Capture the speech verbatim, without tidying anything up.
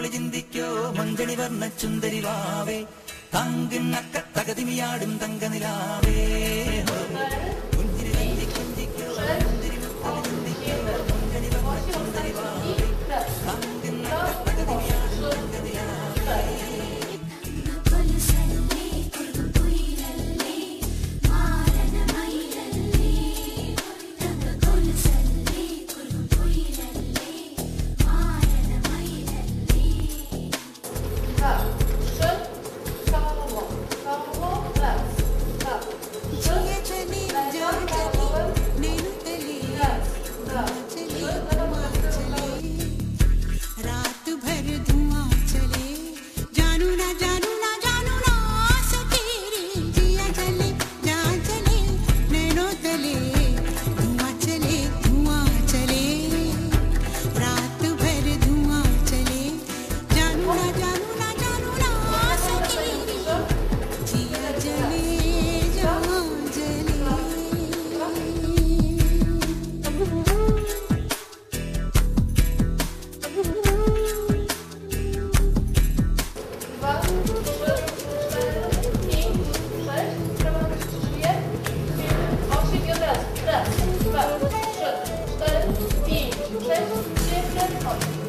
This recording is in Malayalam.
മുത്തൊളി ചിന്തിക്കോ മഞ്ചണി വർണ്ണ ചുന്ദരി വാവേ തങ്കിണ്ണക്ക തകതിമിയാടും തങ്കനിലാവേ കുഞ്ചിരി തന്തി കുഞ്ചിക്കോ മുന്തിരി മുത്തൊളി ചിന്തിക്കോ മഞ്ചണി വർണ്ണ ചുന്ദരി വാവേ തങ്കിണ്ണക്ക തകതിമിയാടും തങ്കനിലാവേ Raz, dwa, trzy, cztery, pięć, sześć, siedem, osiem.